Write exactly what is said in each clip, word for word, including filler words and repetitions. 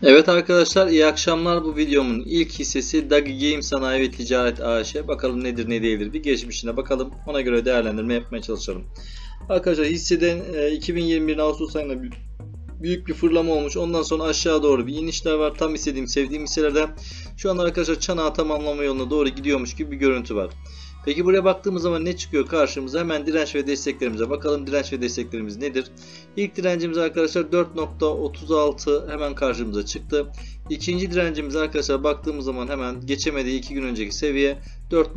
Evet arkadaşlar, iyi akşamlar. Bu videomun ilk hissesi Dagi Game Sanayi ve Ticaret A Ş. Bakalım nedir ne değildir, bir geçmişine bakalım, ona göre değerlendirme yapmaya çalışalım. Arkadaşlar hisseden iki bin yirmi bir Ağustos ayında büyük bir fırlama olmuş. Ondan sonra aşağı doğru bir inişler var. Tam istediğim, sevdiğim hisselerden. Şu an arkadaşlar çanağı tamamlama yoluna doğru gidiyormuş gibi bir görüntü var. Peki buraya baktığımız zaman ne çıkıyor karşımıza? Hemen direnç ve desteklerimize bakalım. Direnç ve desteklerimiz nedir? İlk direncimiz arkadaşlar dört nokta otuz altı hemen karşımıza çıktı. İkinci direncimiz arkadaşlar baktığımız zaman hemen geçemediği iki gün önceki seviye dört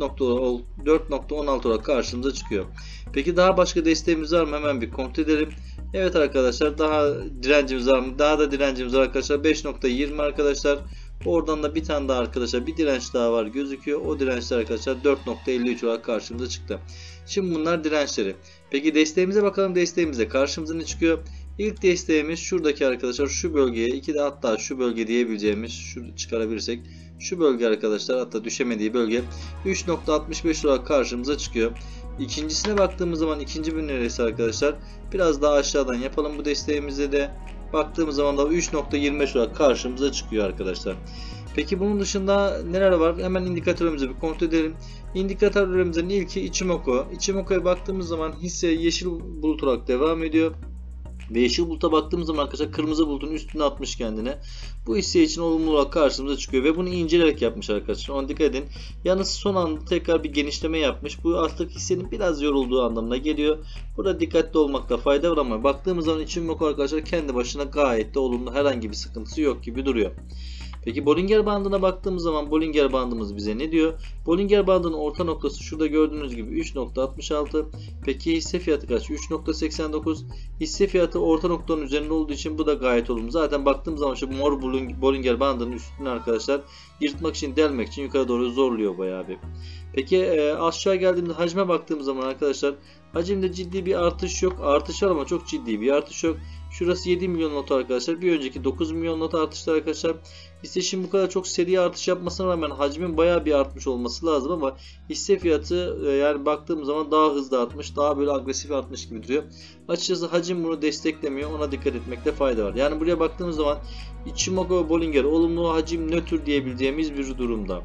nokta on altı olarak karşımıza çıkıyor. Peki daha başka desteğimiz var mı? Hemen bir kontrol edelim. Evet arkadaşlar, daha direncimiz var mı? Daha da direncimiz var arkadaşlar. beş nokta yirmi arkadaşlar. Oradan da bir tane daha arkadaşlar bir direnç daha var gözüküyor. O dirençler arkadaşlar dört nokta elli üç olarak karşımıza çıktı. Şimdi bunlar dirençleri. Peki desteğimize bakalım, desteğimize karşımıza ne çıkıyor? İlk desteğimiz şuradaki arkadaşlar, şu bölgeye, iki de hatta şu bölge diyebileceğimiz, şu çıkarabilirsek şu bölge arkadaşlar, hatta düşemediği bölge üç nokta altmış beş olarak karşımıza çıkıyor. İkincisine baktığımız zaman ikinci bir neresi arkadaşlar, biraz daha aşağıdan yapalım bu desteğimize de. Baktığımız zaman da üç nokta yirmi beş olarak karşımıza çıkıyor arkadaşlar. Peki bunun dışında neler var? Hemen indikatörümüzü bir kontrol edelim. İndikatörlerimizin ilki Ichimoku. Ichimoku'ya baktığımız zaman hisse yeşil bulut olarak devam ediyor. Ve yeşil buluta baktığımız zaman arkadaşlar kırmızı bulutun üstüne atmış kendine. Bu hisse için olumlu olarak karşımıza çıkıyor ve bunu inceleyerek yapmış arkadaşlar. Ona dikkat edin. Yalnız son anda tekrar bir genişleme yapmış. Bu artık hissenin biraz yorulduğu anlamına geliyor. Burada dikkatli olmakta fayda var ama baktığımız zaman Ichimoku arkadaşlar kendi başına gayet de olumlu, herhangi bir sıkıntısı yok gibi duruyor. Peki Bollinger bandına baktığımız zaman Bollinger bandımız bize ne diyor? Bollinger bandının orta noktası şurada gördüğünüz gibi üç nokta altmış altı. Peki hisse fiyatı kaç? üç nokta seksen dokuz. Hisse fiyatı orta noktanın üzerinde olduğu için bu da gayet olumlu. Zaten baktığımız zaman şu mor Bollinger bandının üstüne arkadaşlar yırtmak için, delmek için yukarı doğru zorluyor bayağı bir. Peki e, aşağı geldiğimde hacme baktığımız zaman arkadaşlar hacimde ciddi bir artış yok. Artış var ama çok ciddi bir artış yok. Şurası yedi milyon lot arkadaşlar. Bir önceki dokuz milyon lot artışlar arkadaşlar. Hisse şimdi bu kadar çok seri artış yapmasına rağmen hacmin bayağı bir artmış olması lazım ama hisse fiyatı yani baktığım zaman daha hızlı artmış, daha böyle agresif artmış gibi duruyor. Açıkçası hacim bunu desteklemiyor. Ona dikkat etmekte fayda var. Yani buraya baktığımız zaman Ichimoku ve Bollinger olumlu, hacim nötr diyebileceğimiz bir durumda.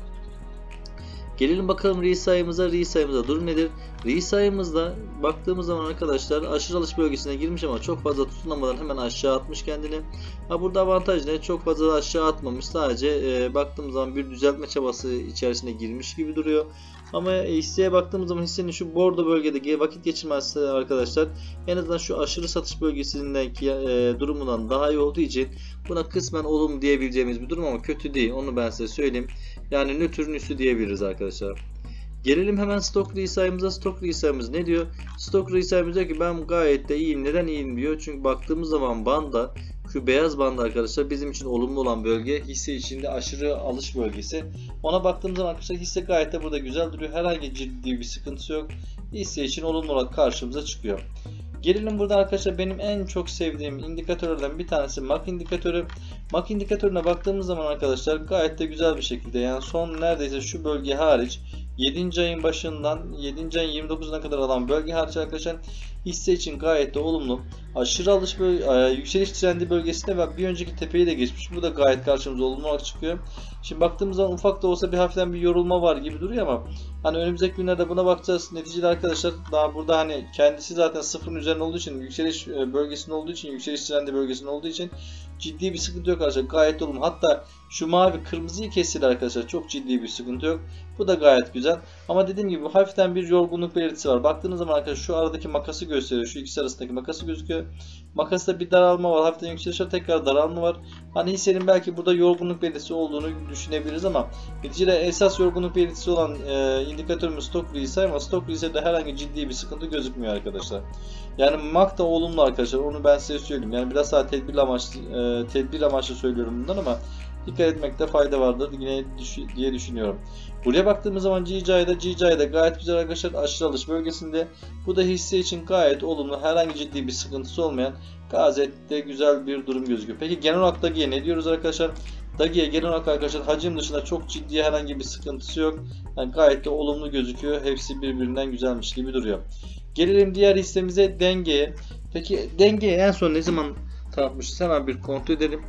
Gelelim bakalım R I sayımıza. R I sayımıza durum nedir? R I sayımızda baktığımız zaman arkadaşlar aşırı alış bölgesine girmiş ama çok fazla tutunamadan hemen aşağı atmış kendini. Ha burada avantaj ne? Çok fazla aşağı atmamış. Sadece e, baktığımız zaman bir düzeltme çabası içerisine girmiş gibi duruyor. Ama hisseye baktığımız zaman hissenin şu bordo bölgede vakit geçirmesi arkadaşlar en azından şu aşırı satış bölgesindeki e, durumundan daha iyi olduğu için buna kısmen olumlu diyebileceğimiz bir durum ama kötü değil. Onu ben size söyleyeyim. Yani nötrün üstü diyebiliriz arkadaşlar. Gelelim hemen stok R I sayımıza. Stok R I sayımız ne diyor? Stok R I sayımız diyor ki ben gayet de iyiyim. Neden iyiyim diyor? Çünkü baktığımız zaman banda, şu beyaz banda arkadaşlar bizim için olumlu olan bölge, hisse içinde aşırı alış bölgesi. Ona baktığımız zaman arkadaşlar hisse gayet de burada güzel duruyor. Herhangi ciddi bir sıkıntısı yok. Hisse için olumlu olarak karşımıza çıkıyor. Gelelim burada arkadaşlar benim en çok sevdiğim indikatörlerden bir tanesi M A C indikatörü. M A C indikatörüne baktığımız zaman arkadaşlar gayet de güzel bir şekilde, yani son neredeyse şu bölge hariç yedinci ayın başından yedinci ayın yirmi dokuzuna kadar alan bölge hariç arkadaşlar hisse için gayet de olumlu. Aşırı alış bölge, yükseliş trendi bölgesinde ve bir önceki tepeyi de geçmiş. Bu da gayet karşımıza olumlu olarak çıkıyor. Şimdi baktığımız zaman ufak da olsa bir hafiften bir yorulma var gibi duruyor ama hani önümüzdeki günlerde buna bakacağız. Neticede arkadaşlar daha burada hani kendisi zaten sıfırın üzerinde olduğu için, yükseliş bölgesinde olduğu için, yükseliş trendi bölgesinde olduğu için ciddi bir sıkıntı yok arkadaşlar. Gayet olumlu. Hatta şu mavi kırmızıyı kestir arkadaşlar. Çok ciddi bir sıkıntı yok. Bu da gayet güzel. Ama dediğim gibi hafiften bir yorgunluk belirtisi var. Baktığınız zaman arkadaşlar şu aradaki makası gösteriyor. Şu ikisi arasındaki makası gözüküyor. Makasta bir daralma var. Hafiften yükseliş var. Tekrar daralma var. Hani hissenin belki burada yorgunluk belirtisi olduğunu düşünebiliriz ama neticede esas yorgunluk belirtisi olan e, indikatörümüz stok R I sayı ama stok R I sayıda herhangi ciddi bir sıkıntı gözükmüyor arkadaşlar. Yani M A C da olumlu arkadaşlar. Onu ben size söyleyeyim. Yani biraz daha tedbir amaçlı, e, tedbir amaçlı söylüyorum bundan ama dikkat etmekte fayda vardır yine diye düşünüyorum. Buraya baktığımız zaman G C I'da G C I'da gayet güzel arkadaşlar, aşırı alış bölgesinde. Bu da hisse için gayet olumlu, herhangi ciddi bir sıkıntısı olmayan gayet de güzel bir durum gözüküyor. Peki genel olarak Dagi'ye ne diyoruz arkadaşlar? Dagi'ye genel olarak arkadaşlar hacim dışında çok ciddi herhangi bir sıkıntısı yok. Yani gayet de olumlu gözüküyor. Hepsi birbirinden güzelmiş gibi duruyor. Gelelim diğer hissemize, Denge'ye. Peki Denge'ye en son ne zaman tanıtmışız? Hemen bir kontrol edelim.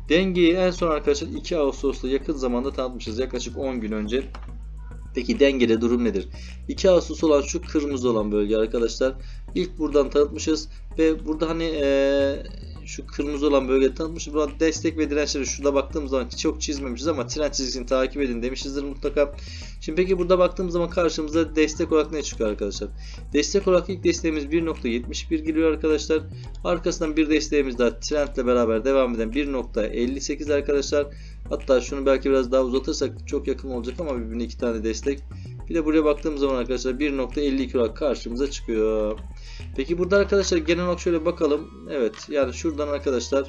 Dengeyi en son arkadaşlar iki Ağustos'ta yakın zamanda tanıtmışız. Yaklaşık on gün önce. Peki dengede durum nedir? iki Ağustos olan şu kırmızı olan bölge arkadaşlar. İlk buradan tanıtmışız ve burada hani ee, şu kırmızı olan bölge tanıtmışız. Burada destek ve dirençleri şurada baktığımız zaman çok çizmemişiz ama trend çizgisini takip edin demişizdir mutlaka. Şimdi peki burada baktığımız zaman karşımıza destek olarak ne çıkıyor arkadaşlar? Destek olarak ilk desteğimiz bir nokta yetmiş bir geliyor arkadaşlar. Arkasından bir desteğimiz daha trendle beraber devam eden bir nokta elli sekiz arkadaşlar. Hatta şunu belki biraz daha uzatırsak çok yakın olacak ama birbirine iki tane destek. Bir de buraya baktığımız zaman arkadaşlar bir nokta elli iki olarak karşımıza çıkıyor. Peki burada arkadaşlar genel olarak şöyle bakalım. Evet yani şuradan arkadaşlar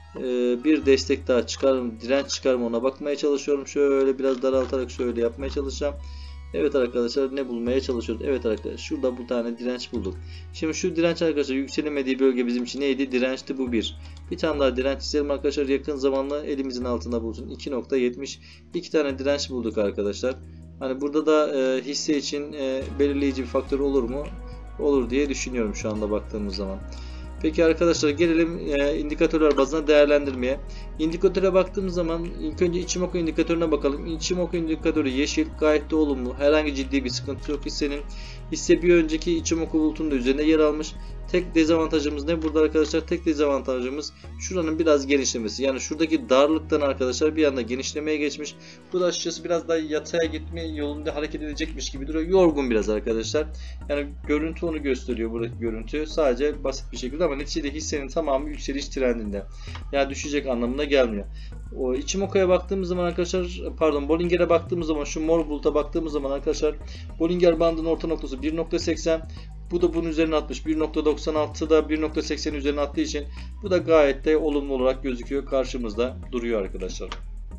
bir destek daha çıkar mı, direnç çıkar mı ona bakmaya çalışıyorum. Şöyle biraz daraltarak şöyle yapmaya çalışacağım. Evet arkadaşlar ne bulmaya çalışıyoruz? Evet arkadaşlar şurada bu tane direnç bulduk. Şimdi şu direnç arkadaşlar yükselemediği bölge bizim için neydi? Dirençti, bu bir. Bir tane daha direnç çizelim arkadaşlar, yakın zamanla elimizin altında bulsun. iki nokta yetmiş. iki tane direnç bulduk arkadaşlar. Hani burada da e, hisse için e, belirleyici bir faktör olur mu? Olur diye düşünüyorum şu anda baktığımız zaman. Peki arkadaşlar gelelim e, indikatörler bazında değerlendirmeye. İndikatöre baktığımız zaman ilk önce Ichimoku indikatörüne bakalım. Ichimoku indikatörü yeşil, gayet de olumlu. Herhangi ciddi bir sıkıntı yok hissenin. Hisse bir önceki Ichimoku bulutunun da üzerine yer almış. Tek dezavantajımız ne burada arkadaşlar? Tek dezavantajımız şuranın biraz genişlemesi. Yani şuradaki darlıktan arkadaşlar bir anda genişlemeye geçmiş. Bu da açıkçası biraz daha yataya gitme yolunda hareket edecekmiş gibi duruyor. Yorgun biraz arkadaşlar. Yani görüntü onu gösteriyor, buradaki görüntü. Sadece basit bir şekilde ama neticede hissenin tamamı yükseliş trendinde. Yani düşecek anlamına gelmiyor. O Ichimoku'ya baktığımız zaman arkadaşlar, pardon Bollinger'e baktığımız zaman, şu mor buluta baktığımız zaman arkadaşlar, Bollinger bandının orta noktası bir nokta seksen. Bu da bunun üzerine atmış. bir nokta doksan altı da bir nokta seksenin üzerine attığı için bu da gayet de olumlu olarak gözüküyor. Karşımızda duruyor arkadaşlar.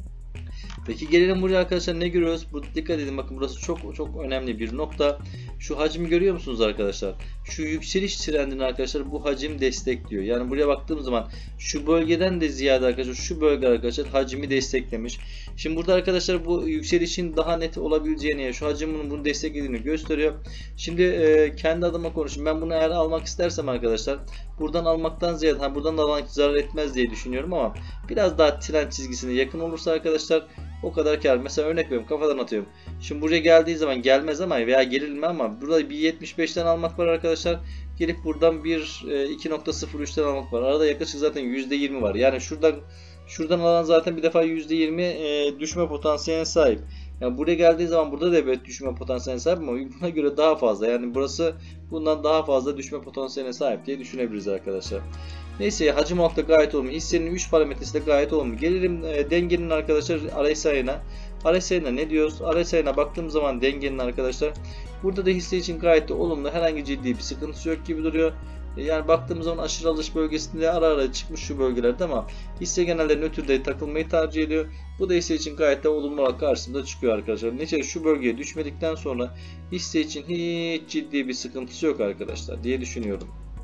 Peki gelelim buraya arkadaşlar, ne görüyoruz? Bu, dikkat edin bakın, burası çok çok önemli bir nokta. Şu hacmi görüyor musunuz arkadaşlar? Şu yükseliş trendini arkadaşlar bu hacim destekliyor. Yani buraya baktığımız zaman şu bölgeden de ziyade arkadaşlar şu bölge arkadaşlar hacmi desteklemiş. Şimdi burada arkadaşlar bu yükselişin daha net olabileceğini, şu hacmin bunu desteklediğini gösteriyor. Şimdi e, kendi adıma konuşayım. Ben bunu eğer almak istersem arkadaşlar buradan almaktan ziyade ha, buradan da almak zarar etmez diye düşünüyorum ama biraz daha trend çizgisine yakın olursa arkadaşlar o kadar kar. Mesela örnek veriyorum, kafadan atıyorum. Şimdi buraya geldiği zaman gelmez ama veya gerilme ama burada bir yetmiş beşten almak var arkadaşlar. Gelip buradan bir iki nokta sıfır üçten almak var. Arada yaklaşık zaten yüzde yirmi var. Yani şuradan şuradan alan zaten bir defa yüzde yirmi e, düşme potansiyeline sahip. Yani buraya geldiği zaman burada da evet düşme potansiyeline sahip ama buna göre daha fazla. Yani burası bundan daha fazla düşme potansiyeline sahip diye düşünebiliriz arkadaşlar. Neyse, hacim olarak da gayet olumlu. Hissenin üç parametresi de gayet olumlu. Gelelim e, dengenin arkadaşlar R S I'ına. R S I'ına ne diyoruz? R S I'ına baktığımız zaman dengenin arkadaşlar. Burada da hisse için gayet de olumlu. Herhangi ciddi bir sıkıntısı yok gibi duruyor. E, yani baktığımız zaman aşırı alış bölgesinde ara ara çıkmış şu bölgelerde ama hisse genelde nötrde takılmayı tercih ediyor. Bu da hisse için gayet de olumlu olarak karşımıza çıkıyor arkadaşlar. Neyse, şu bölgeye düşmedikten sonra hisse için hiç ciddi bir sıkıntısı yok arkadaşlar diye düşünüyorum.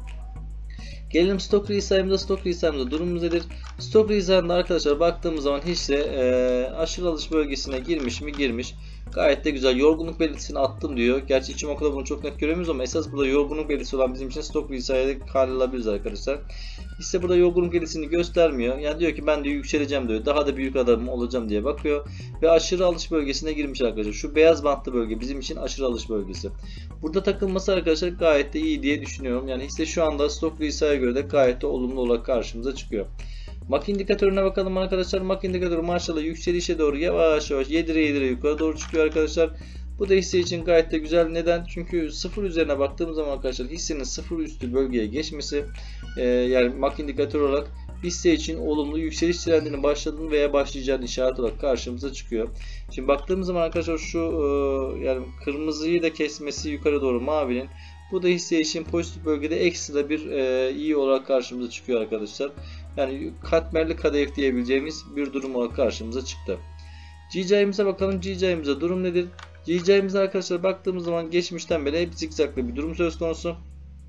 Gelelim stok resize'ımıza. Stok resize'ımıza durumumuz nedir? Stok resize'ında arkadaşlar baktığımız zaman hisse e, aşırı alış bölgesine girmiş mi? Girmiş. Gayet de güzel. Yorgunluk belirtisini attım diyor. Gerçi Ichimoku'da bunu çok net göremiyoruz ama esas burada yorgunluk belirtisi olan bizim için stok resize'de kale alabiliriz arkadaşlar. Hisse burada yorgunluk belirtisini göstermiyor. Yani diyor ki ben de yükseleceğim diyor. Daha da büyük adamım olacağım diye bakıyor. Ve aşırı alış bölgesine girmiş arkadaşlar. Şu beyaz bantlı bölge bizim için aşırı alış bölgesi. Burada takılması arkadaşlar gayet de iyi diye düşünüyorum. Yani hisse şu anda stok resize'e göre de gayet de olumlu olarak karşımıza çıkıyor. M A C indikatörüne bakalım arkadaşlar. M A C indikatörü maşallah yükselişe doğru yavaş yavaş yedire yedire yukarı doğru çıkıyor arkadaşlar. Bu da hisse için gayet de güzel. Neden? Çünkü sıfır üzerine baktığımız zaman arkadaşlar hissenin sıfır üstü bölgeye geçmesi e, yani M A C indikatör olarak hisse için olumlu yükseliş trendinin başladığını veya başlayacağını işaret olarak karşımıza çıkıyor. Şimdi baktığımız zaman arkadaşlar şu e, yani kırmızıyı da kesmesi yukarı doğru mavinin, bu da hisse için pozitif bölgede ekstra bir e, iyi olarak karşımıza çıkıyor arkadaşlar. Yani katmerli kadayıf diyebileceğimiz bir durum olarak karşımıza çıktı. G C I'mize bakalım. G C I'mize durum nedir? G C I'mize arkadaşlar baktığımız zaman geçmişten beri hep zikzaklı bir durum söz konusu.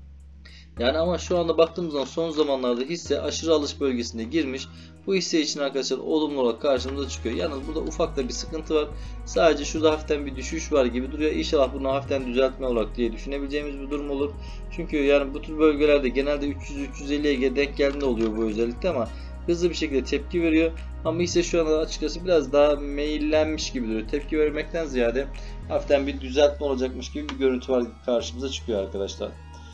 Yani ama şu anda baktığımız zaman son zamanlarda hisse aşırı alış bölgesine girmiş. Bu hisse için arkadaşlar olumlu olarak karşımıza çıkıyor. Yalnız burada ufak da bir sıkıntı var. Sadece şurada hafiften bir düşüş var gibi duruyor. İnşallah bunu hafiften düzeltme olarak diye düşünebileceğimiz bir durum olur. Çünkü yani bu tür bölgelerde genelde üç yüz üç yüz elliye denk geldiğinde oluyor bu özellikle ama hızlı bir şekilde tepki veriyor. Ama hisse şu anda açıkçası biraz daha meyillenmiş gibi duruyor. Tepki vermekten ziyade hafiften bir düzeltme olacakmış gibi bir görüntü var, karşımıza çıkıyor arkadaşlar.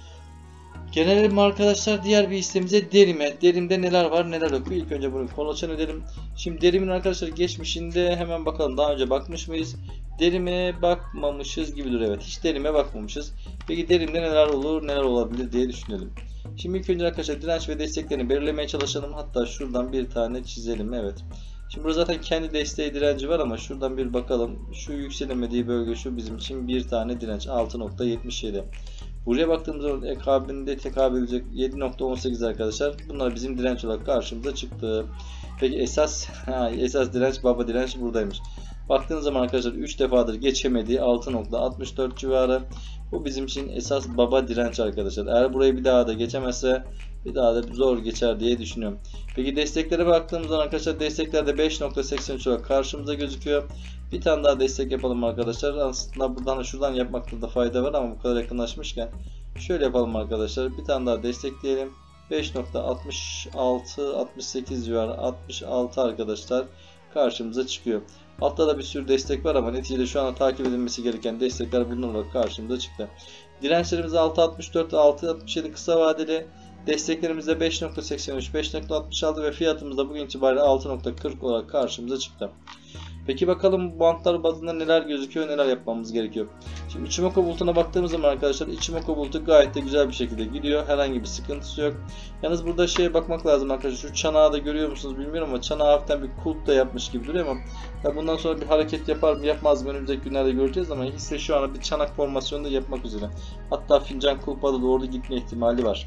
Gelelim arkadaşlar diğer bir hissemize, Derim'e. Derim'de neler var neler yok. İlk önce bunu kolaçan edelim. Şimdi Derim'in arkadaşlar geçmişinde hemen bakalım, daha önce bakmış mıyız? Derim'e bakmamışız gibi duruyor. Evet, hiç Derim'e bakmamışız. Peki Derim'de neler olur neler olabilir diye düşünelim. Şimdi ilk önce arkadaşlar direnç ve desteklerini belirlemeye çalışalım. Hatta şuradan bir tane çizelim. Evet. Şimdi burada zaten kendi desteği direnci var ama şuradan bir bakalım. Şu yükselemediği bölge şu bizim için bir tane direnç altı nokta yetmiş yedi. Buraya baktığımız zaman ekabinde tekabül edecek yedi nokta on sekiz arkadaşlar. Bunlar bizim direnç olarak karşımıza çıktı. Peki esas esas direnç, baba direnç buradaymış. Baktığınız zaman arkadaşlar üç defadır geçemediği altı nokta altmış dört civarı. Bu bizim için esas baba direnç arkadaşlar. Eğer burayı bir daha da geçemezse bir daha da zor geçer diye düşünüyorum. Peki desteklere baktığımız zaman arkadaşlar desteklerde beş nokta seksen üç olarak karşımıza gözüküyor. Bir tane daha destek yapalım arkadaşlar. Aslında buradan da şuradan yapmakta da fayda var ama bu kadar yakınlaşmışken şöyle yapalım arkadaşlar. Bir tane daha destekleyelim. beş nokta altmış altı altmış sekiz civarı, altmış altı arkadaşlar karşımıza çıkıyor. Altta da bir sürü destek var ama neticede şu anda takip edilmesi gereken destekler bunlarla karşımıza çıktı. Dirençlerimiz altı nokta altmış dört, altı nokta altmış yedi kısa vadeli. Desteklerimizde beş nokta seksen üç, beş nokta altmış altı ve fiyatımız da bugün itibariyle altı nokta kırk olarak karşımıza çıktı. Peki bakalım bu bantlar bazında neler gözüküyor, neler yapmamız gerekiyor. Şimdi Ichimoku bulutuna baktığımız zaman arkadaşlar Ichimoku bulutu gayet de güzel bir şekilde gidiyor. Herhangi bir sıkıntısı yok. Yalnız burada şeye bakmak lazım arkadaşlar. Şu çanağı da görüyor musunuz bilmiyorum ama çanağı hafiften bir kulp da yapmış gibi duruyor ama ya bundan sonra bir hareket yapar mı yapmaz mı önümüzdeki günlerde göreceğiz ama hisse şu anda bir çanak formasyonunda yapmak üzere. Hatta fincan kulpa da doğru gitme ihtimali var.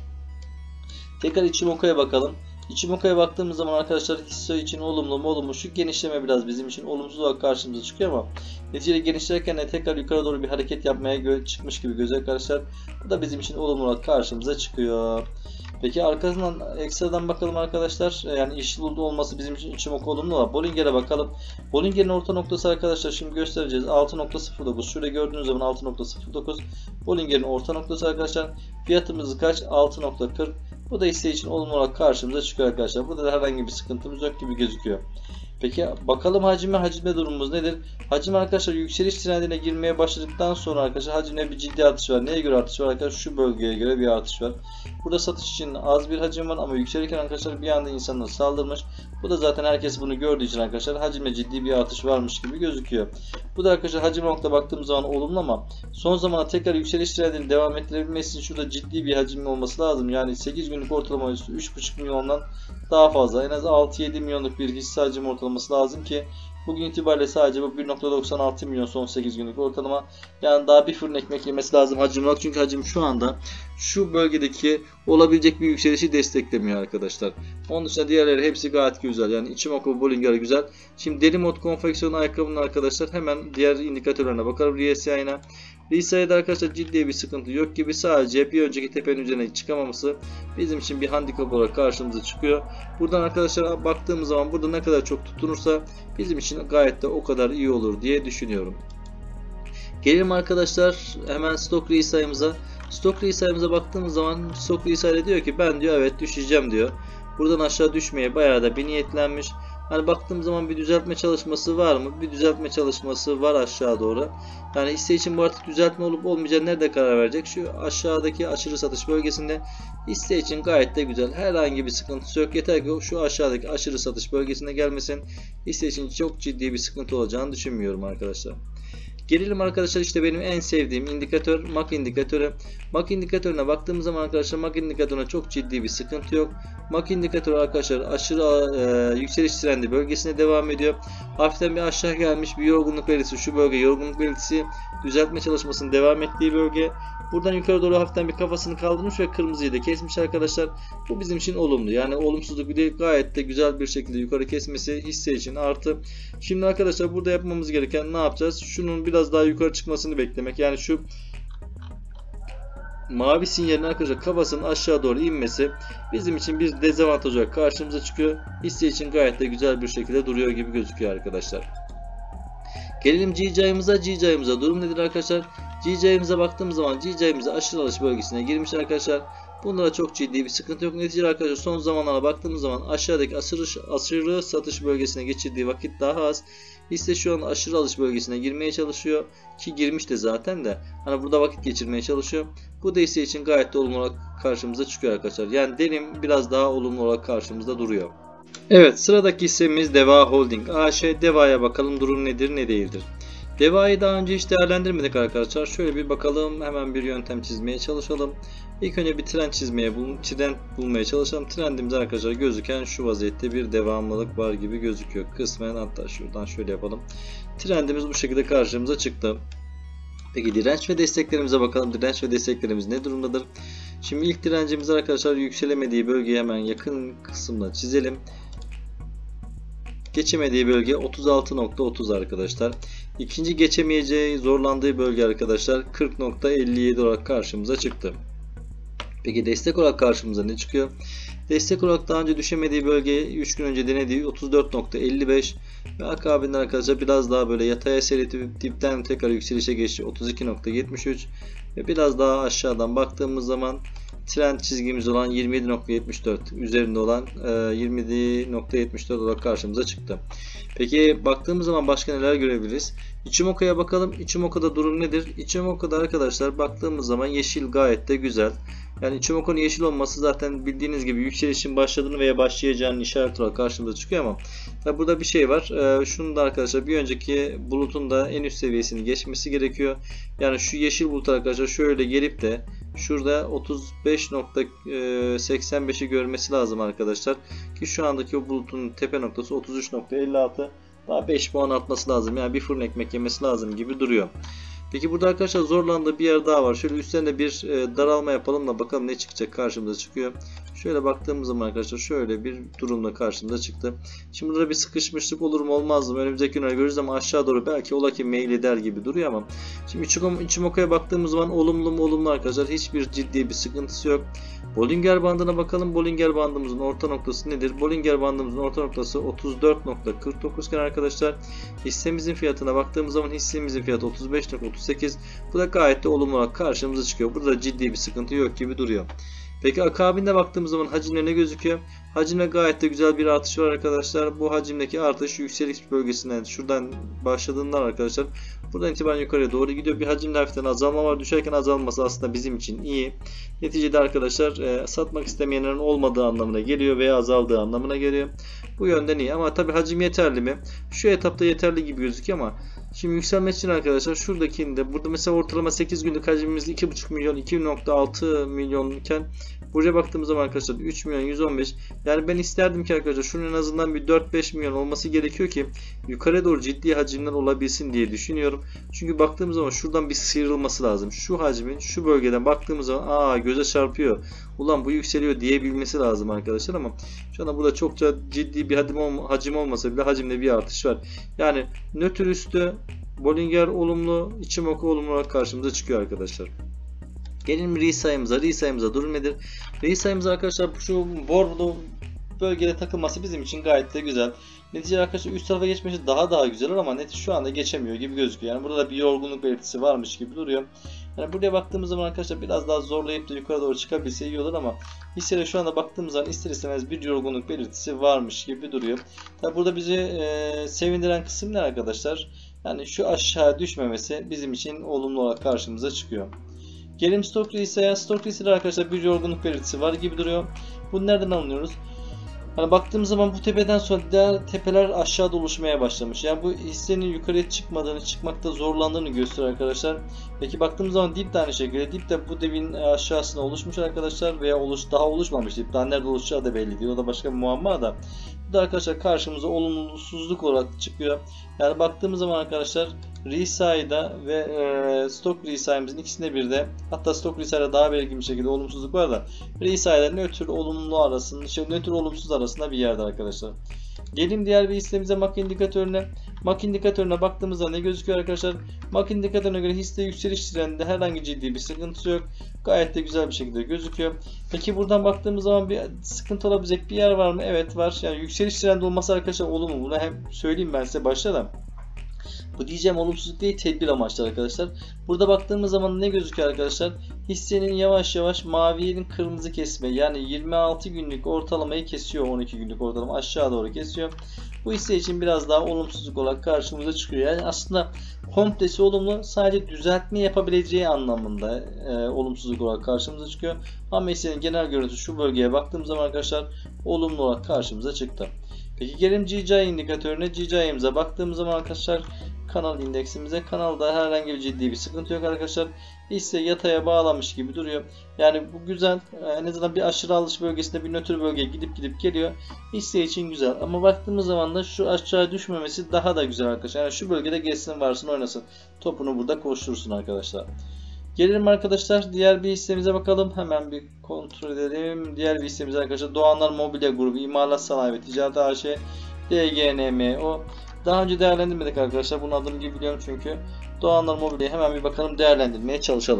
Tekrar Ichimoku'ya bakalım. Ichimoku'ya baktığımız zaman arkadaşlar hisse için olumlu mu olumlu, şu genişleme biraz bizim için olumsuz olarak karşımıza çıkıyor ama neticede genişlerken de tekrar yukarı doğru bir hareket yapmaya çıkmış gibi gözüküyor arkadaşlar. Bu da bizim için olumlu olarak karşımıza çıkıyor. Peki arkasından ekstradan bakalım arkadaşlar. Yani yeşil buldu olması bizim için Ichimoku olumlu ama Bollinger'e bakalım. Bollinger'in orta noktası arkadaşlar şimdi göstereceğiz. altı nokta sıfır dokuz. Şurada gördüğünüz zaman altı nokta sıfır dokuz. Bollinger'in orta noktası arkadaşlar. Fiyatımız kaç? altı nokta kırk. Bu da hisse için olumlu olarak karşımıza çıkıyor arkadaşlar. Burada da herhangi bir sıkıntımız yok gibi gözüküyor. Peki bakalım hacime, hacime durumumuz nedir? Hacim arkadaşlar yükseliş trendine girmeye başladıktan sonra arkadaşlar hacimde bir ciddi artış var. Neye göre artış var arkadaşlar? Şu bölgeye göre bir artış var. Burada satış için az bir hacim var ama yükselirken arkadaşlar bir anda insanlar saldırmış. Bu da zaten herkes bunu gördüğü için arkadaşlar hacimde ciddi bir artış varmış gibi gözüküyor. Bu da arkadaşlar hacim nokta baktığımız zaman olumlu ama son zamanda tekrar yükseliş trendini devam ettirebilmesi için şurada ciddi bir hacim olması lazım. Yani sekiz günlük ortalama üstü üç buçuk milyondan daha fazla, en az altı yedi milyonluk bir hisse hacim ortalaması lazım ki bugün itibariyle sadece bu bir nokta doksan altı milyon son sekiz günlük ortalama. Yani daha bir fırın ekmek yemesi lazım hacim olarak, çünkü hacim şu anda şu bölgedeki olabilecek bir yükselişi desteklemiyor arkadaşlar. Onun dışında diğerleri hepsi gayet güzel. Yani Ichimoku, Bollinger güzel. Şimdi deri mod konfeksiyon ayakkabının arkadaşlar hemen diğer indikatörlerine bakalım. R S I'na. R S I'de arkadaşlar ciddi bir sıkıntı yok gibi, sadece bir önceki tepenin üzerine çıkamaması bizim için bir handikap olarak karşımıza çıkıyor. Buradan arkadaşlar baktığımız zaman burada ne kadar çok tutunursa bizim için gayet de o kadar iyi olur diye düşünüyorum. Gelelim arkadaşlar hemen stok R S I'mize. Stok R S I'mize baktığımız zaman stok R S I diyor ki ben diyor evet düşeceğim diyor. Buradan aşağı düşmeye bayağı da bir niyetlenmiş. Hani baktığım zaman bir düzeltme çalışması var mı? Bir düzeltme çalışması var aşağı doğru. Yani hisse için bu artık düzeltme olup olmayacağını nerede karar verecek? Şu aşağıdaki aşırı satış bölgesinde hisse için gayet de güzel. Herhangi bir sıkıntısı yok. Yeter ki şu aşağıdaki aşırı satış bölgesine gelmesin. Hisse için çok ciddi bir sıkıntı olacağını düşünmüyorum arkadaşlar. Gelelim arkadaşlar işte benim en sevdiğim indikatör M A C indikatörü. M A C indikatörüne baktığımız zaman arkadaşlar M A C indikatörüne çok ciddi bir sıkıntı yok. M A C indikatörü arkadaşlar aşırı e, yükseliş trendi bölgesine devam ediyor. Hafiften bir aşağı gelmiş bir yorgunluk belirtisi, şu bölge yorgunluk belirtisi, düzeltme çalışmasının devam ettiği bölge. Buradan yukarı doğru hafiften bir kafasını kaldırmış ve kırmızıyı da kesmiş arkadaşlar. Bu bizim için olumlu. Yani olumsuzluk bir de gayet de güzel bir şekilde yukarı kesmesi hisse için artı. Şimdi arkadaşlar burada yapmamız gereken ne yapacağız? Şunun biraz daha yukarı çıkmasını beklemek. Yani şu mavi sinyalin arkadaşlar kafasının aşağı doğru inmesi bizim için bir dezavantaj olarak karşımıza çıkıyor. Hisse için gayet de güzel bir şekilde duruyor gibi gözüküyor arkadaşlar. Gelelim G C I'mize. G C I'mize durum nedir arkadaşlar? G C I'mize baktığımız zaman G C I'mize aşırı alış bölgesine girmiş arkadaşlar. Bunda da çok ciddi bir sıkıntı yok. Neticede arkadaşlar son zamanlara baktığımız zaman aşağıdaki aşırı, aşırı satış bölgesine geçirdiği vakit daha az. Hisse şu an aşırı alış bölgesine girmeye çalışıyor. Ki girmiş de zaten de. Hani burada vakit geçirmeye çalışıyor. Bu da hisse için gayet de olumlu olarak karşımıza çıkıyor arkadaşlar. Yani derim biraz daha olumlu olarak karşımızda duruyor. Evet, sıradaki hissemiz Deva Holding A Ş. Deva'ya bakalım, durum nedir ne değildir. Deva'yı daha önce hiç değerlendirmedik arkadaşlar. Şöyle bir bakalım, hemen bir yöntem çizmeye çalışalım. İlk önce bir trend çizmeye, bul trend bulmaya çalışalım. Trendimiz arkadaşlar gözüken şu vaziyette bir devamlılık var gibi gözüküyor. Kısmen, hatta şuradan şöyle yapalım. Trendimiz bu şekilde karşımıza çıktı. Peki direnç ve desteklerimize bakalım. Direnç ve desteklerimiz ne durumdadır? Şimdi ilk direncimiz arkadaşlar yükselemediği bölgeye hemen yakın kısımda çizelim. Geçemediği bölge otuz altı nokta otuz arkadaşlar. İkinci geçemeyeceği, zorlandığı bölge arkadaşlar kırk nokta elli yedi olarak karşımıza çıktı. Peki destek olarak karşımıza ne çıkıyor? Destek olarak daha önce düşemediği bölge üç gün önce denediği otuz dört nokta elli beş ve akabinde arkadaşlar biraz daha böyle yataya seyretip dipten tekrar yükselişe geçti otuz iki nokta yetmiş üç ve biraz daha aşağıdan baktığımız zaman trend çizgimiz olan yirmi yedi nokta yetmiş dört üzerinde olan yirmi yedi nokta yetmiş dört olarak karşımıza çıktı. Peki baktığımız zaman başka neler görebiliriz? Ichimoku'ya bakalım. Ichimoku'da durum nedir? Ichimoku'da arkadaşlar baktığımız zaman yeşil gayet de güzel. Yani Ichimoku'nun yeşil olması zaten bildiğiniz gibi yükselişin başladığını veya başlayacağını işaret olarak karşımıza çıkıyor ama tabi burada bir şey var. Ee, şunu da arkadaşlar bir önceki bulutun da en üst seviyesini geçmesi gerekiyor. Yani şu yeşil bulut arkadaşlar şöyle gelip de şurada otuz beş nokta seksen beşi görmesi lazım arkadaşlar. Ki şu andaki o bulutun tepe noktası otuz üç nokta elli altı. Daha beş puan artması lazım. Yani bir fırın ekmek yemesi lazım gibi duruyor. Peki burada arkadaşlar zorlandığı bir yer daha var. Şöyle üstlerine bir daralma yapalım da bakalım ne çıkacak, karşımıza çıkıyor. Şöyle baktığımız zaman arkadaşlar şöyle bir durumla karşımıza çıktı. Şimdi burada bir sıkışmışlık olur mu olmaz mı? Önümüzdeki günler görürüz ama aşağı doğru belki ola ki mail eder gibi duruyor ama. Şimdi Ichimoku'ya baktığımız zaman olumlu mu olumlu arkadaşlar. Hiçbir ciddi bir sıkıntısı yok. Bollinger bandına bakalım. Bollinger bandımızın orta noktası nedir? Bollinger bandımızın orta noktası otuz dört nokta kırk dokuz iken arkadaşlar hissemizin fiyatına baktığımız zaman hissemizin fiyatı otuz beş nokta otuz sekiz. Bu da gayet de olumlu olarak karşımıza çıkıyor. Burada ciddi bir sıkıntı yok gibi duruyor. Peki akabinde baktığımız zaman hacimde ne gözüküyor? Hacimde gayet de güzel bir artış var arkadaşlar. Bu hacimdeki artış yükseliş bölgesinden şuradan başladığından arkadaşlar buradan itibaren yukarıya doğru gidiyor. Bir hacimde hafiften azalma var. Düşerken azalması aslında bizim için iyi. Neticede arkadaşlar e, satmak istemeyenlerin olmadığı anlamına geliyor veya azaldığı anlamına geliyor. Bu yönden iyi ama tabi hacim yeterli mi? Şu etapta yeterli gibi gözüküyor ama şimdi yükselmesi için arkadaşlar şuradakinde burada mesela ortalama sekiz günlük hacmimiz iki buçuk milyon, iki nokta altı milyon iken buraya baktığımız zaman arkadaşlar üç milyon yüz on beş. Yani ben isterdim ki arkadaşlar şunun en azından bir dört beş milyon olması gerekiyor ki yukarıya doğru ciddi hacimler olabilsin diye düşünüyorum. Çünkü baktığımız zaman şuradan bir sıyrılması lazım. Şu hacmin şu bölgeden baktığımız zaman aa göze çarpıyor. Ulan bu yükseliyor diyebilmesi lazım arkadaşlar ama şu anda burada çokça ciddi bir hacim, olma, hacim olmasa bile hacimde bir artış var. Yani nötr üstü Bollinger olumlu, Ichimoku olumlu olarak karşımıza çıkıyor arkadaşlar. Gelelim R S I sayımıza. R S I sayımıza durum nedir? R S I sayımıza arkadaşlar şu bordo bölgede takılması bizim için gayet de güzel. Neticede arkadaşlar üst tarafa geçmesi daha daha güzel ama net şu anda geçemiyor gibi gözüküyor. Yani burada da bir yorgunluk belirtisi varmış gibi duruyor. Yani buraya baktığımız zaman arkadaşlar biraz daha zorlayıp da yukarı doğru çıkabilse iyi olur ama hissede şu anda baktığımız zaman ister istemez bir yorgunluk belirtisi varmış gibi duruyor. Tabi burada bizi e, sevindiren kısım ne arkadaşlar? Yani şu aşağı düşmemesi bizim için olumlu olarak karşımıza çıkıyor. Gelelim Stock R S I'ye. Stock R S I'de arkadaşlar bir yorgunluk belirtisi var gibi duruyor. Bunu nereden anlıyoruz? Hani baktığımız zaman bu tepeden sonra diğer tepeler aşağıda oluşmaya başlamış. Yani bu hissenin yukarıya çıkmadığını, çıkmakta zorlandığını gösteriyor arkadaşlar. Peki baktığımız zaman dip de aynı şekilde. Dip de bu dibin aşağısına oluşmuş arkadaşlar veya oluş daha oluşmamış. Dip daha nerede oluşacağı da belli değil. O da başka bir muamma da. Bu da arkadaşlar karşımıza olumsuzluk olarak çıkıyor. Yani baktığımız zaman arkadaşlar R S I'da ve e, Stock R S I'mizin ikisinde bir de hatta Stock R S I'da daha belirgin bir şekilde olumsuzluk var da R S I'da nötr olumlu arasında, şey, nötr olumsuz arasında bir yerde arkadaşlar. Gelelim diğer bir hissemize M A C indikatörüne. M A C indikatörüne baktığımızda ne gözüküyor arkadaşlar? M A C indikatörüne göre hisse yükseliş trendinde herhangi ciddi bir sıkıntı yok. Gayet de güzel bir şekilde gözüküyor. Peki buradan baktığımız zaman bir sıkıntı olabilecek bir yer var mı? Evet var. Yani yükseliş trendi olması arkadaşlar olumlu. Bunu hem söyleyeyim ben size başta da. Bu diyeceğim olumsuzluk değil, tedbir amaçlı arkadaşlar. Burada baktığımız zaman ne gözüküyor arkadaşlar? Hissenin yavaş yavaş maviyenin kırmızı kesme, yani yirmi altı günlük ortalamayı kesiyor, on iki günlük ortalama aşağı doğru kesiyor. Bu hisse için biraz daha olumsuzluk olarak karşımıza çıkıyor. Yani aslında komplesi olumlu, sadece düzeltme yapabileceği anlamında e, olumsuzluk olarak karşımıza çıkıyor. Ama hissenin genel görüntüsü şu bölgeye baktığımız zaman arkadaşlar olumlu olarak karşımıza çıktı. Peki gelelim G C I indikatörüne. G C I'mize baktığımız zaman arkadaşlar kanal indeksimize, kanalda herhangi bir ciddi bir sıkıntı yok arkadaşlar. Hisse yataya bağlamış gibi duruyor. Yani bu güzel. En azından bir aşırı alış bölgesinde bir nötr bölgeye gidip gidip geliyor. Hisse için güzel. Ama baktığımız zaman da şu aşağı düşmemesi daha da güzel arkadaşlar. Yani şu bölgede geçsin, varsın, oynasın. Topunu burada koştursun arkadaşlar. Gelelim arkadaşlar diğer bir hissemize bakalım. Hemen bir kontrol edelim. Diğer bir hissemiz arkadaşlar Doğanlar Mobilya Grubu İmalat Sanayi ve Ticaret A Ş D G N M O. Daha önce değerlendirmedik arkadaşlar. Bunun adını gibi biliyorum çünkü. Doğanlar Mobilya'ya hemen bir bakalım, değerlendirmeye çalışalım.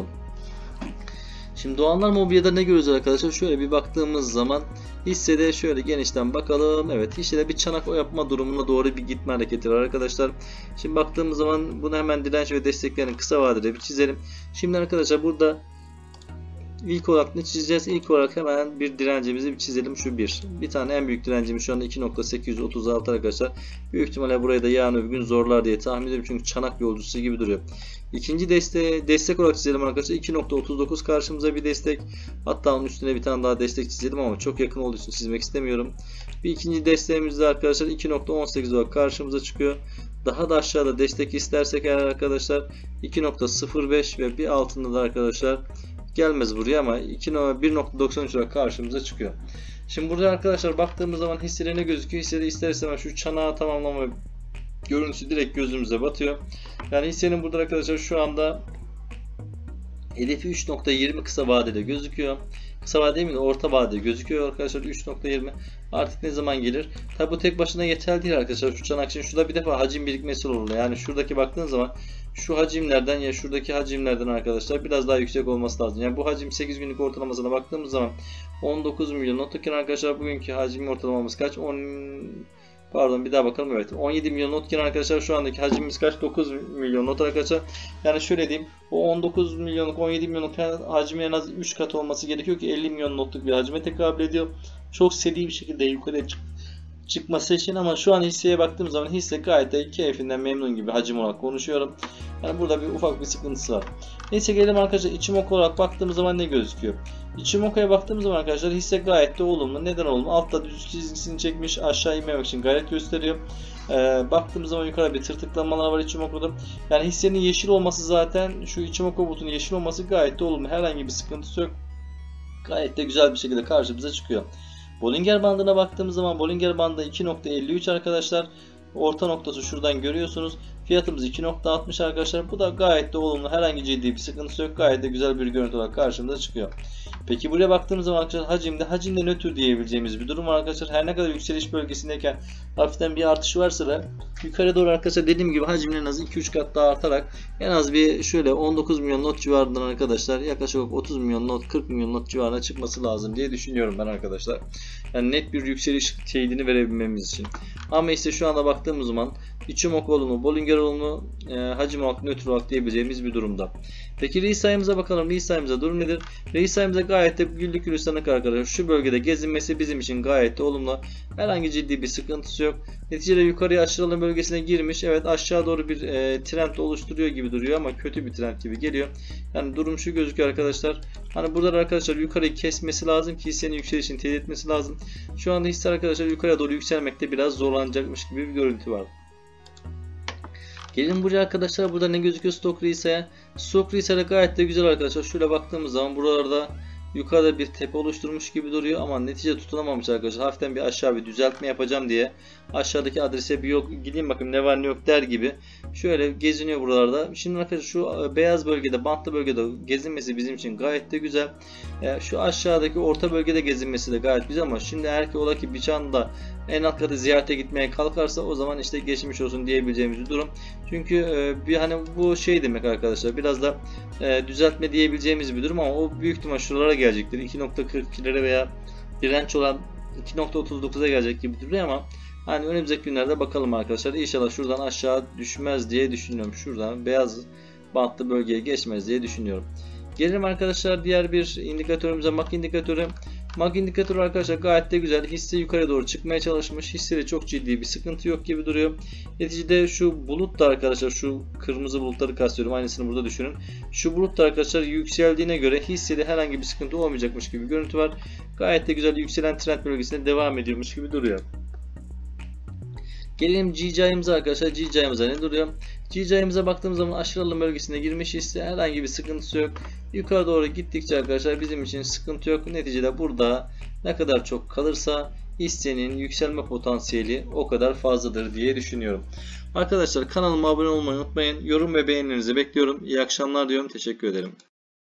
Şimdi Doğanlar Mobilya'da ne görüyoruz arkadaşlar? Şöyle bir baktığımız zaman hissede şöyle genişten bakalım. Evet, hissede bir çanak yapma durumuna doğru bir gitme hareketi var arkadaşlar. Şimdi baktığımız zaman bunu hemen direnç ve desteklerin kısa vadede bir çizelim. Şimdi arkadaşlar burada İlk olarak ne çizeceğiz? İlk olarak hemen bir direncimizi bir çizelim. Şu bir. Bir tane en büyük direncimiz şu anda iki nokta sekiz yüz otuz altı arkadaşlar. Büyük ihtimalle burayı da yarın öbür gün zorlar diye tahmin ediyorum. Çünkü çanak yolcusu gibi duruyor. İkinci deste destek olarak çizelim arkadaşlar. iki nokta otuz dokuz karşımıza bir destek. Hatta onun üstüne bir tane daha destek çizelim ama çok yakın olduğu için çizmek istemiyorum. Bir ikinci desteğimiz de arkadaşlar iki nokta on sekiz olarak karşımıza çıkıyor. Daha da aşağıda destek istersek eğer arkadaşlar iki nokta sıfır beş ve bir altında da arkadaşlar gelmez buraya ama bir nokta doksan üç olarak karşımıza çıkıyor. Şimdi burada arkadaşlar baktığımız zaman hissede ne gözüküyor? Hissede ister istemez şu çanağı tamamlama görüntüsü direkt gözümüze batıyor. Yani hissenin burada arkadaşlar şu anda hedefi üç nokta yirmi kısa vadede gözüküyor. Kısa vade değil mi? Orta vadede gözüküyor arkadaşlar üç nokta yirmi. Artık ne zaman gelir? Tabi bu tek başına yeterli değil arkadaşlar. Şu çanak için şurada bir defa hacim birikmesi olur. Yani şuradaki baktığınız zaman şu hacimlerden ya şuradaki hacimlerden arkadaşlar biraz daha yüksek olması lazım. Yani bu hacim sekiz günlük ortalamasına baktığımız zaman on dokuz milyon notken arkadaşlar, bugünkü hacim ortalamamız kaç? on Pardon bir daha bakalım, evet on yedi milyon notken arkadaşlar, şu andaki hacimimiz kaç? dokuz milyon not arkadaşlar. Yani şöyle diyeyim, o on dokuz milyonluk on yedi milyonluk hacmi en az üç kat olması gerekiyor ki elli milyon notluk bir hacme tekabül ediyor. Çok seri bir şekilde yukarıya çık çıkması için, ama şu an hisseye baktığım zaman hisse gayet de keyfinden memnun gibi hacim olarak konuşuyorum. Yani burada bir ufak bir sıkıntısı var. Neyse gelelim arkadaşlar Ichimoku olarak baktığımız zaman ne gözüküyor? Ichimoku'ya baktığımız zaman arkadaşlar hisse gayet de olumlu. Neden olumlu? Altta düz çizgisini çekmiş, aşağı inmemek için gayret gösteriyor. Ee, baktığımız zaman yukarı bir tırtıklamalar var Ichimoku'da. Yani hissenin yeşil olması, zaten şu Ichimoku butonun yeşil olması gayet de olumlu. Herhangi bir sıkıntısı yok. Gayet de güzel bir şekilde karşımıza çıkıyor. Bollinger bandına baktığımız zaman Bollinger bandı iki nokta elli üç arkadaşlar. Orta noktası şuradan görüyorsunuz. Fiyatımız iki nokta altmış arkadaşlar. Bu da gayet de olumlu. Herhangi ciddi bir sıkıntısı yok. Gayet de güzel bir görüntü olarak karşımıza çıkıyor. Peki buraya baktığımız zaman arkadaşlar hacimde hacimde nötr diyebileceğimiz bir durum var arkadaşlar. Her ne kadar yükseliş bölgesindeyken hafiften bir artış varsa da yukarı doğru arkadaşlar dediğim gibi hacmin en az iki üç kat daha artarak en az bir şöyle on dokuz milyon not civarından arkadaşlar yaklaşık otuz milyon not, kırk milyon not civarına çıkması lazım diye düşünüyorum ben arkadaşlar. Yani net bir yükseliş teyidini verebilmemiz için. Ama işte şu anda baktığımız zaman Ichimoku olumlu, Bollinger olumlu, e, hacim olarak nötr olarak diyebileceğimiz bir durumda. Peki R S I'mize bakalım. R S I'mize durum nedir? R S I'mize gayet de güllük gülistanlık arkadaşlar. Şu bölgede gezinmesi bizim için gayet de olumlu. Herhangi ciddi bir sıkıntısı yok. Neticede yukarıya aşağılama bölgesine girmiş. Evet, aşağı doğru bir e, trend oluşturuyor gibi duruyor ama kötü bir trend gibi geliyor. Yani durum şu gözüküyor arkadaşlar. Hani burada arkadaşlar yukarıyı kesmesi lazım ki hissenin yükselişini teyit etmesi lazım. Şu anda hisse arkadaşlar yukarıya doğru yükselmekte biraz zorlanacakmış gibi bir görüntü var. Gelin buraya arkadaşlar, burada ne gözüküyor Stock R S I'ye? Stock R S I'ye gayet de güzel arkadaşlar. Şöyle baktığımız zaman buralarda yukarıda bir tepe oluşturmuş gibi duruyor ama netice tutunamamış arkadaşlar. Hafiften bir aşağı bir düzeltme yapacağım diye aşağıdaki adrese bir yok gideyim bakayım ne var ne yok der gibi şöyle geziniyor buralarda. Şimdi arkadaşlar şu beyaz bölgede, bantlı bölgede gezinmesi bizim için gayet de güzel. Yani şu aşağıdaki orta bölgede gezinmesi de gayet güzel ama şimdi eğer ki ola ki bir anda en alt katı ziyarete gitmeye kalkarsa o zaman işte geçmiş olsun diyebileceğimiz bir durum. Çünkü e, bir hani bu şey demek arkadaşlar, biraz da e, düzeltme diyebileceğimiz bir durum ama o büyük ihtimal şuralara gelecektir. iki nokta kırk ikilere veya direnç olan iki nokta otuz dokuza gelecek gibi duruyor ama hani önümüzdeki günlerde bakalım arkadaşlar. İnşallah şuradan aşağı düşmez diye düşünüyorum. Şuradan beyaz bantlı bölgeye geçmez diye düşünüyorum. Gelelim arkadaşlar diğer bir indikatörümüze, M A C indikatörü. M A C indikatörü arkadaşlar gayet de güzel. Hisse yukarı doğru çıkmaya çalışmış. Hissede çok ciddi bir sıkıntı yok gibi duruyor. Neticede şu bulut da arkadaşlar, şu kırmızı bulutları kastediyorum. Aynısını burada düşünün. Şu bulut da arkadaşlar yükseldiğine göre hissede herhangi bir sıkıntı olmayacakmış gibi bir görüntü var. Gayet de güzel yükselen trend bölgesinde devam ediyormuş gibi duruyor. Gelelim G C I'mize arkadaşlar. G C I'mize ne duruyor? G C I'mize baktığımız zaman aşırı alım bölgesine girmiş hisse, herhangi bir sıkıntısı yok. Yukarı doğru gittikçe arkadaşlar bizim için sıkıntı yok. Neticede burada ne kadar çok kalırsa hissenin yükselme potansiyeli o kadar fazladır diye düşünüyorum. Arkadaşlar kanalıma abone olmayı unutmayın. Yorum ve beğenilerinizi bekliyorum. İyi akşamlar diyorum. Teşekkür ederim.